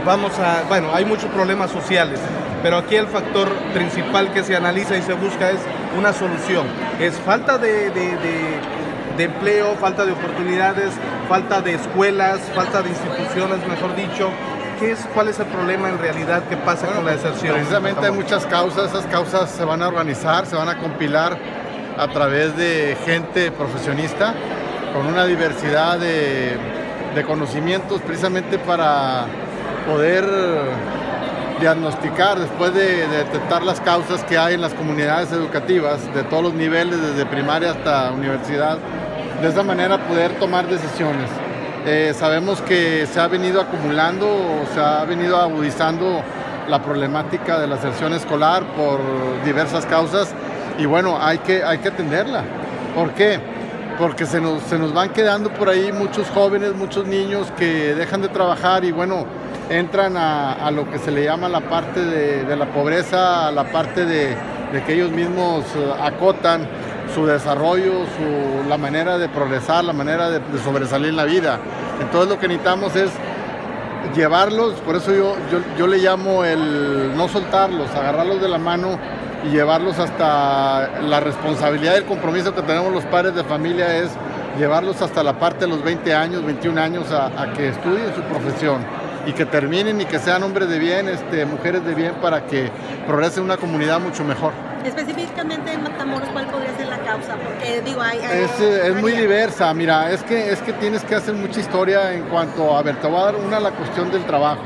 bueno, hay muchos problemas sociales, pero aquí el factor principal que se analiza y se busca es una solución. Es falta de empleo, falta de oportunidades, falta de escuelas, falta de instituciones, mejor dicho. ¿Cuál es el problema en realidad que pasa con la deserción? Precisamente hay muchas causas. Esas causas se van a organizar, se van a compilar a través de gente profesionista con una diversidad de conocimientos, precisamente para poder diagnosticar, después de detectar las causas que hay en las comunidades educativas de todos los niveles, desde primaria hasta universidad, de esa manera poder tomar decisiones. Sabemos que se ha venido acumulando, se ha venido agudizando la problemática de la deserción escolar por diversas causas y bueno, hay que atenderla. ¿Por qué? Porque se nos van quedando por ahí muchos jóvenes, muchos niños que dejan de trabajar y bueno, entran a lo que se le llama la parte de la pobreza, la parte de que ellos mismos acotan su desarrollo, la manera de progresar, la manera de sobresalir en la vida. Entonces lo que necesitamos es llevarlos, por eso yo le llamo el no soltarlos, agarrarlos de la mano y llevarlos hasta la responsabilidad y el compromiso que tenemos los padres de familia es llevarlos hasta la parte de los 20 años, 21 años a que estudien su profesión y que terminen y que sean hombres de bien, mujeres de bien para que progrese una comunidad mucho mejor. Específicamente en Matamoros, ¿cuál podría ser la causa? Porque digo, es muy diversa. Mira, es que tienes que hacer mucha historia en cuanto a ver, te voy a dar la cuestión del trabajo.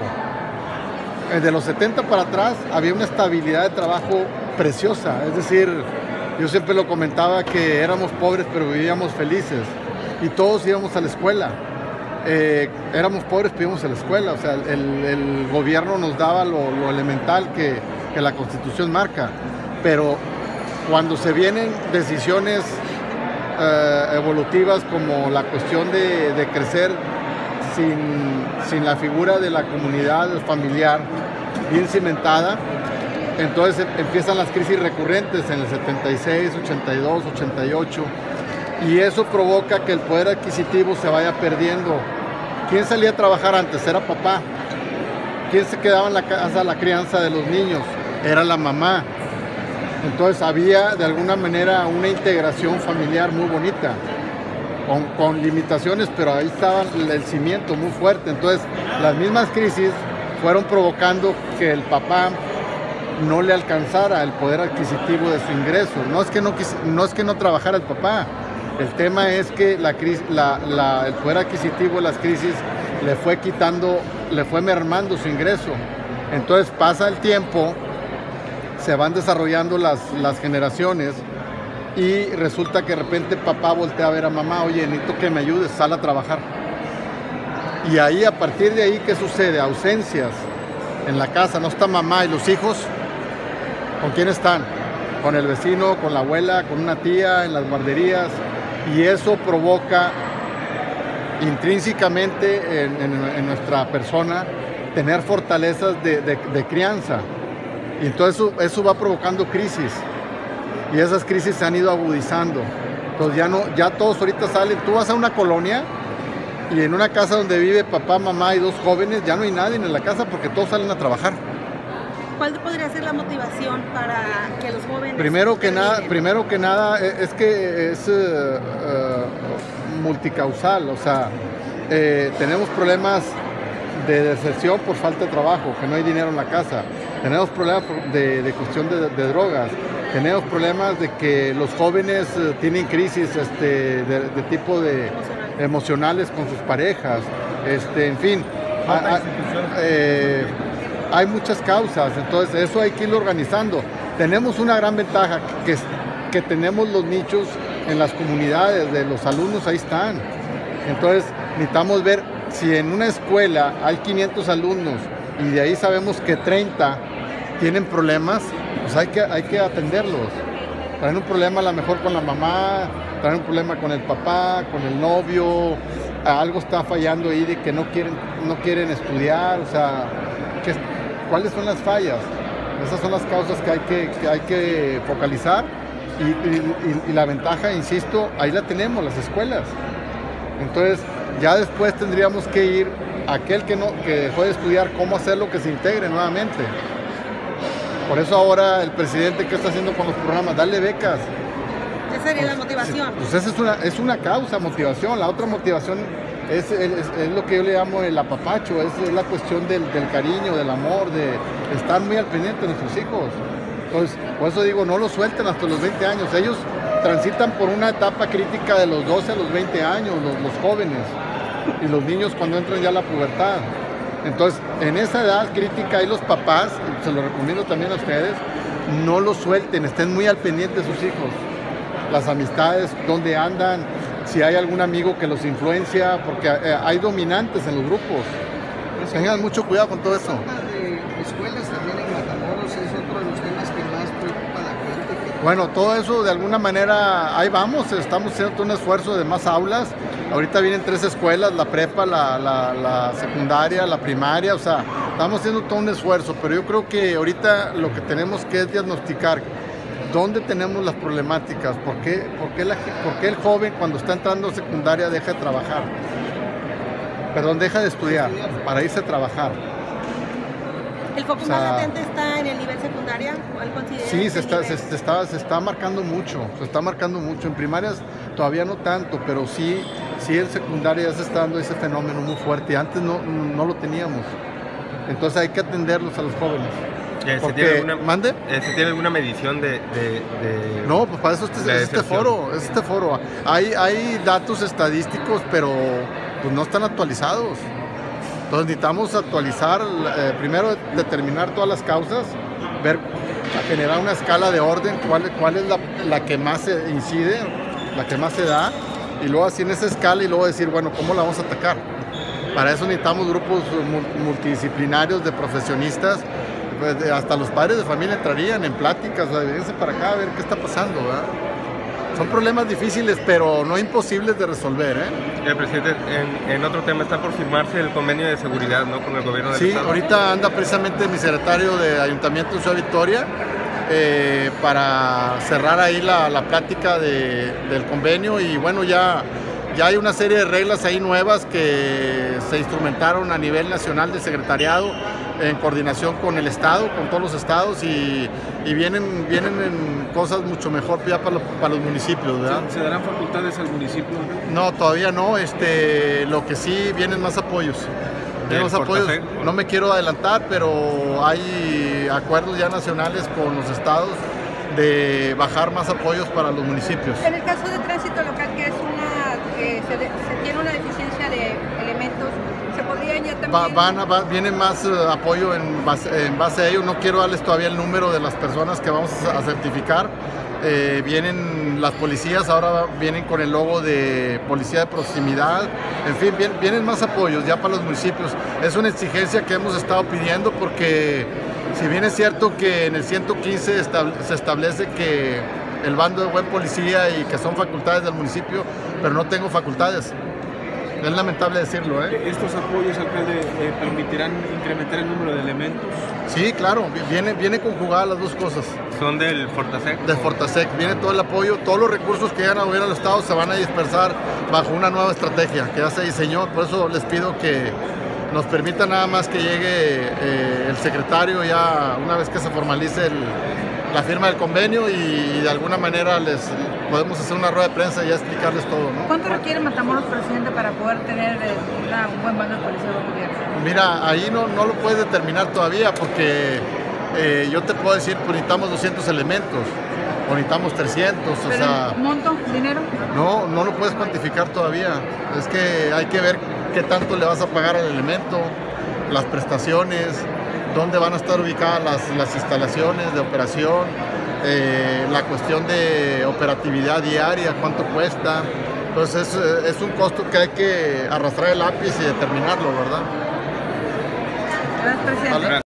De los 70 para atrás había una estabilidad de trabajo preciosa, es decir, yo siempre lo comentaba que éramos pobres pero vivíamos felices y todos íbamos a la escuela. Éramos pobres pero íbamos a la escuela, o sea, el gobierno nos daba lo elemental que la Constitución marca. Pero cuando se vienen decisiones evolutivas como la cuestión de crecer sin la figura de la comunidad familiar bien cimentada, entonces empiezan las crisis recurrentes en el 76, 82, 88 y eso provoca que el poder adquisitivo se vaya perdiendo. ¿Quién salía a trabajar antes? Era papá. ¿Quién se quedaba en la casa a la crianza de los niños? Era la mamá. Entonces había de alguna manera una integración familiar muy bonita, con limitaciones, pero ahí estaba el cimiento muy fuerte. Entonces las mismas crisis fueron provocando que el papá no le alcanzara el poder adquisitivo de su ingreso. No es que no trabajara el papá, el tema es que el poder adquisitivo de las crisis le fue mermando su ingreso. Entonces pasa el tiempo, se van desarrollando las generaciones y resulta que de repente papá voltea a ver a mamá, oye, necesito que me ayudes, sal a trabajar. Y ahí, a partir de ahí, ¿qué sucede? Ausencias en la casa, no está mamá y los hijos, ¿con quién están? Con el vecino, con la abuela, con una tía, en las guarderías, y eso provoca intrínsecamente en nuestra persona tener fortalezas de crianza. Y entonces eso va provocando crisis y esas crisis se han ido agudizando. Entonces ya todos ahorita salen, tú vas a una colonia y en una casa donde vive papá, mamá y dos jóvenes, ya no hay nadie en la casa porque todos salen a trabajar. ¿Cuál podría ser la motivación para que los jóvenes... Primero que nada es que es multicausal, o sea, tenemos problemas de deserción por falta de trabajo, que no hay dinero en la casa. Tenemos problemas de cuestión de drogas. Tenemos problemas de que los jóvenes tienen crisis de tipo emocionales con sus parejas. En fin, hay muchas causas. Entonces eso hay que irlo organizando. Tenemos una gran ventaja que tenemos los nichos en las comunidades de los alumnos, ahí están. Entonces necesitamos ver si en una escuela hay 500 alumnos y de ahí sabemos que 30 tienen problemas, pues hay que atenderlos. Traen un problema a lo mejor con la mamá, traen un problema con el papá, con el novio, algo está fallando ahí de que no quieren estudiar, o sea, ¿cuáles son las fallas? Esas son las causas que hay que focalizar y la ventaja, insisto, ahí la tenemos, las escuelas. Entonces, ya después tendríamos que ir aquel que dejó de estudiar, cómo hacerlo que se integre nuevamente. Por eso ahora el presidente, ¿qué está haciendo con los programas? Darle becas. Esa sería la motivación. Pues esa es una causa, motivación. La otra motivación es lo que yo le llamo el apapacho, es la cuestión del cariño, del amor, de estar muy al pendiente de nuestros hijos. Entonces, por eso digo, no los suelten hasta los 20 años. Ellos transitan por una etapa crítica de los 12 a los 20 años, los jóvenes, y los niños cuando entran ya a la pubertad. Entonces, en esa edad crítica, ahí los papás, se lo recomiendo también a ustedes, no los suelten, estén muy al pendiente de sus hijos. Las amistades, dónde andan, si hay algún amigo que los influencia, porque hay dominantes en los grupos. Tengan mucho cuidado con todo eso. De escuelas también en Matamoros es otro de los temas que más preocupa a la gente. Bueno, todo eso de alguna manera, ahí vamos, estamos haciendo un esfuerzo de más aulas. Ahorita vienen 3 escuelas, la prepa, la secundaria, la primaria, o sea, estamos haciendo todo un esfuerzo, pero yo creo que ahorita lo que tenemos que es diagnosticar dónde tenemos las problemáticas, por qué el joven cuando está entrando a secundaria deja de trabajar, deja de estudiar para irse a trabajar. ¿El foco más latente está en el nivel secundaria? ¿Cuál considera? Sí, se está marcando mucho, en primarias todavía no tanto, pero sí en secundaria ya se está dando ese fenómeno muy fuerte, antes no lo teníamos, entonces hay que atenderlos a los jóvenes. ¿Se tiene alguna medición de No, pues para eso es este foro. Hay datos estadísticos, pero pues no están actualizados. Entonces necesitamos actualizar, primero determinar todas las causas, generar una escala de orden, cuál es la que más se incide, la que más se da, y luego así en esa escala y luego decir, bueno, ¿cómo la vamos a atacar? Para eso necesitamos grupos multidisciplinarios de profesionistas. Hasta los padres de familia entrarían en pláticas, vénganse para acá a ver qué está pasando, ¿verdad? Son problemas difíciles, pero no imposibles de resolver, ¿eh? Presidente, en otro tema, está por firmarse el convenio de seguridad, ¿no?, con el gobierno del Estado. Sí, ahorita anda precisamente mi secretario de Ayuntamiento de Ciudad Victoria para cerrar ahí la plática del convenio, y bueno, ya hay una serie de reglas ahí nuevas que se instrumentaron a nivel nacional de secretariado en coordinación con el Estado, con todos los estados, y vienen en cosas mucho mejor ya para los municipios, ¿verdad? ¿Se darán facultades al municipio? No, todavía no. Lo que sí, vienen más apoyos. No me quiero adelantar, pero hay acuerdos ya nacionales con los estados de bajar más apoyos para los municipios. En el caso de tránsito local, que es se tiene una deficiencia de elementos, ¿se podría ya también...? Vienen más apoyo en base a ello. No quiero darles todavía el número de las personas que vamos a certificar. Vienen las policías, ahora vienen con el logo de policía de proximidad. En fin, vienen más apoyos ya para los municipios. Es una exigencia que hemos estado pidiendo, porque si bien es cierto que en el 115 se establece que el bando de buen policía y que son facultades del municipio, pero no tengo facultades. Es lamentable decirlo, ¿eh? ¿Estos apoyos, alcalde, permitirán incrementar el número de elementos? Sí, claro, viene conjugadas las dos cosas. ¿Son del Fortasec? Del Fortasec, viene todo el apoyo, todos los recursos que llegan a gobierno del Estado se van a dispersar bajo una nueva estrategia que ya se diseñó. Por eso les pido que nos permita nada más que llegue el secretario ya una vez que se formalice la firma del convenio, y de alguna manera les podemos hacer una rueda de prensa y ya explicarles todo, ¿no? ¿Cuánto requiere Matamoros, presidente, para poder tener un buen bando de policía de gobierno? Mira, ahí no lo puedes determinar todavía, porque yo te puedo decir, pues necesitamos 200 elementos, o necesitamos 300, o sea... ¿Monto? ¿Dinero? No lo puedes cuantificar todavía. Es que hay que ver qué tanto le vas a pagar al elemento, las prestaciones, dónde van a estar ubicadas las instalaciones de operación, la cuestión de operatividad diaria, cuánto cuesta. Entonces es un costo que hay que arrastrar el lápiz y determinarlo, ¿verdad? Gracias, presidente.